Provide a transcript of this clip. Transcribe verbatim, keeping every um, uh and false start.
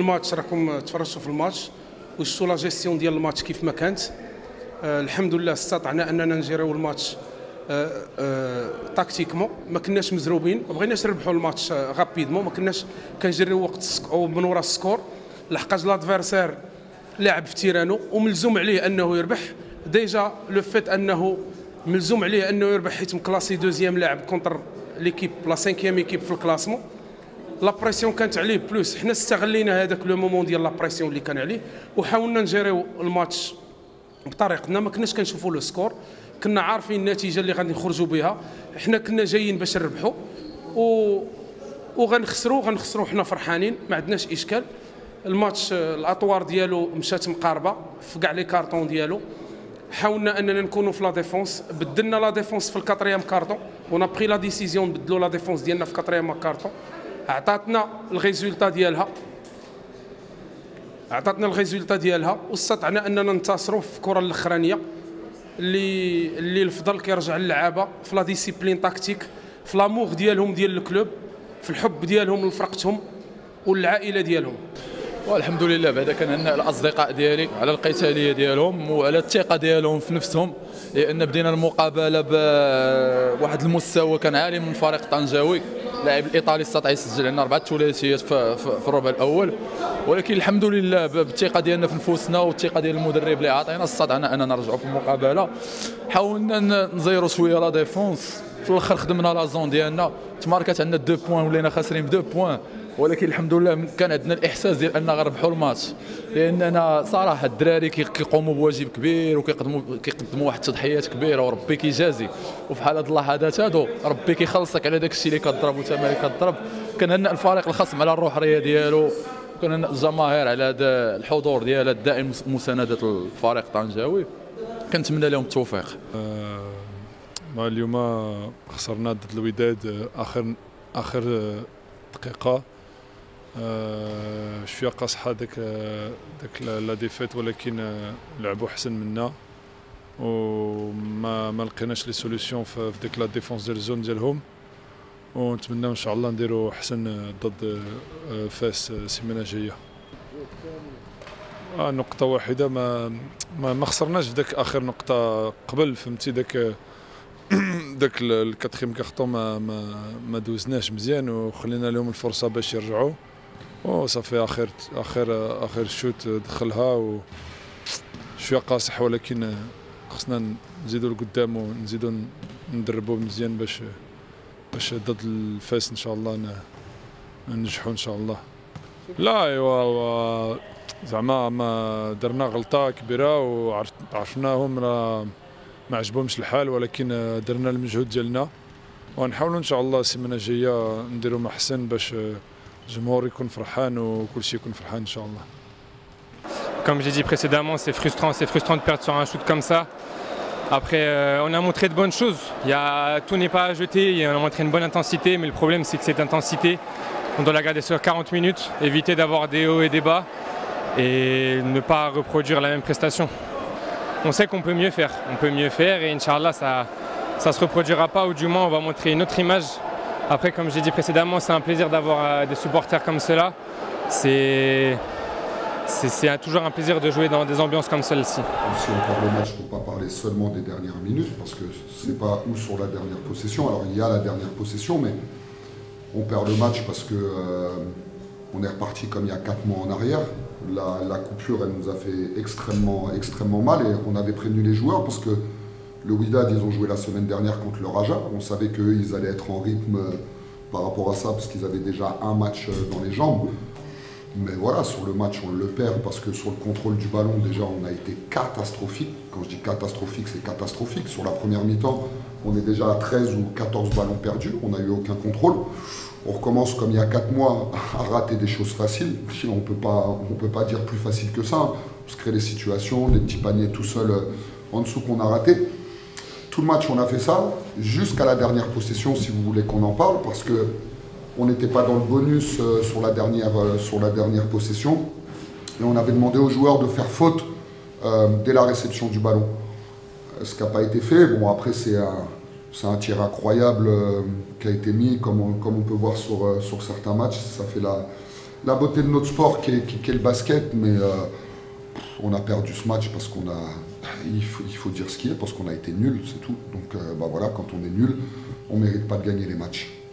الماتش راكم تفرجتوا في الماتش وشفتوا لا جيستيون ديال الماتش كيف ما كانت. آه الحمد لله استطعنا اننا نجيريو الماتش آه آه تاكتيكمون، ما كناش مزروبين، ما بغيناش نربحوا الماتش آه غابيدمون، ما كناش كنجريو وقت او من وراء السكور، لحقاش لادفيرسير لاعب في تيرانو وملزوم عليه انه يربح. ديجا لو فيت انه ملزوم عليه انه يربح حيت مكلاسي دوزيام لاعب كونتر ليكيب لا سانكيام ايكيب في الكلاسمون. لا بريسيون كانت عليه بلوس، حنا استغلينا هذاك لو مومون ديال لا بريسيون اللي كان عليه وحاولنا نجيريو الماتش بطريقتنا. ما كناش كنشوفوا لو سكور، كنا عارفين النتيجه اللي غادي نخرجوا بها، حنا كنا جايين باش نربحوا و وغنخسروا غنخسروا حنا فرحانين، ما عندناش اشكال. الماتش الاطوار ديالو مشات مقاربه في كاع لي كارطون ديالو. حاولنا اننا نكونوا في لا ديفونس، بدلنا لا ديفونس في الكاتريام كارطون، ونا بري لا ديسيزيون نبدلوا لا ديفونس ديالنا في كاتريام كارطون. عطاتنا الريزولتا ديالها عطاتنا الريزولتا ديالها واستطعنا اننا ننتصروا في الكره الاخرانيه اللي اللي الفضل كيرجع للعابه في لا ديسيبلين تاكتيك، في لامور ديالهم ديال الكلوب، في الحب ديالهم لفرقتهم والعائله ديالهم. والحمد لله بعدا كنهنئ الاصدقاء ديالي على القتاليه ديالهم وعلى الثقه ديالهم في نفسهم، لان بدينا المقابله بواحد المستوى كان عالي من فريق طنجاوي. اللاعب الايطالي استطاع يسجل عندنا اربعه ثلاثيات في, في الربع الاول، ولكن الحمد لله بالثقه ديالنا في نفوسنا والثقه ديال المدرب اللي عطينا استطعنا اننا نرجعوا في المقابله. حاولنا نزيروا شويه لا ديفونس، في الاخر خدمنا لا زون ديالنا، تماركات عندنا دو بوان ولينا خاسرين بدو بوان، ولكن الحمد لله كان عندنا الاحساس ديال اننا غنربحوا الماتش، لاننا صراحه الدراري كيقوموا بواجب كبير وكيقدموا كيقدموا واحد التضحيات كبيره وربي كيجازي، وفي حال هاد اللحظات هادو ربي كيخلصك على داك الشيء اللي كضرب وانت مالك كضرب. كنهنئ الفريق الخصم على الروحيه ديالو، وكنهنئ الجماهير على هذا الحضور ديالها الدائم مسانده الفريق الطنجاوي. كنتمنى لهم التوفيق. آه اليوم خسرنا ضد الوداد اخر اخر دقيقه، آه شويه قاصحه داك داك لا ديفيت، ولكن لعبوا احسن منا وما ما لقيناش لي سوليسيون في ديك لا ديفونس ديال الزون ديالهم، ونتمنى ان شاء الله نديروا احسن ضد فاس السيمانه الجايه. آه نقطه واحده ما ما, ما خسرناش في داك اخر نقطه قبل، فهمتي داك داك الكاتريم كارطون ما ما ما دوزناش مزيان وخلينا لهم الفرصه باش يرجعوا، وصافي اخر اخر اخر شوت دخلها و شويه قاصح، ولكن خصنا نزيدوا لقدام ونزيدوا ندربوا مزيان باش باش ضد الفاس ان شاء الله ننجحوا ان شاء الله. لا ايوا زعما ما درنا غلطه كبيره وعرفناهم راه ما عجبهمش الحال، ولكن درنا المجهود ديالنا ونحاولوا ان شاء الله السيمانه الجايه نديروا ما احسن باش الجمهور يكون فرحان وكل شيء يكون فرحان ان شاء الله. Comme j'ai dit précédemment, c'est frustrant, c'est frustrant de perdre sur un shoot comme ça. Après, euh, on a montré de bonnes choses. Il y a, tout n'est pas à jeter, on a montré une bonne intensité, mais le problème c'est que cette intensité, on doit la garder sur quarante minutes, éviter d'avoir des hauts et des bas et ne pas reproduire la même prestation. On sait qu'on peut mieux faire, on peut mieux faire et Inch'Allah ça ça se reproduira pas, ou du moins on va montrer une autre image. Après, comme j'ai dit précédemment, c'est un plaisir d'avoir des supporters comme cela. C'est c'est toujours un plaisir de jouer dans des ambiances comme celle-ci. Si on parle de match, il ne faut pas parler seulement des dernières minutes, parce que c'est pas où sur la dernière possession. Alors il y a la dernière possession, mais on perd le match parce que euh, on est reparti comme il y a quatre mois en arrière. La, la coupure, elle nous a fait extrêmement, extrêmement mal, et on avait prévenu les joueurs parce que le Wydad, ils ont joué la semaine dernière contre le Raja. On savait qu'eux, ils allaient être en rythme par rapport à ça parce qu'ils avaient déjà un match dans les jambes. Mais voilà, sur le match, on le perd parce que sur le contrôle du ballon, déjà, on a été catastrophique. Quand je dis catastrophique, c'est catastrophique. Sur la première mi-temps, on est déjà à treize ou quatorze ballons perdus. On n'a eu aucun contrôle. On recommence comme il y a quatre mois à rater des choses faciles. On ne peut pas, on peut pas dire plus facile que ça. On se crée des situations, des petits paniers tout seuls en dessous qu'on a raté. Tout le match, on a fait ça, jusqu'à la dernière possession, si vous voulez qu'on en parle, parce qu'on n'était pas dans le bonus sur la dernière, sur la dernière possession. Et on avait demandé aux joueurs de faire faute euh, dès la réception du ballon. Ce qui n'a pas été fait. Bon, après, c'est un, c'est un tir incroyable euh, qui a été mis, comme on, comme on peut voir sur, euh, sur certains matchs. Ça fait la, la beauté de notre sport qui est, qui, qui est le basket, mais euh, on a perdu ce match parce qu'on a, il faut, il faut dire ce qui est, parce qu'on a été nul, c'est tout. Donc euh, bah voilà, quand on est nul, on ne mérite pas de gagner les matchs.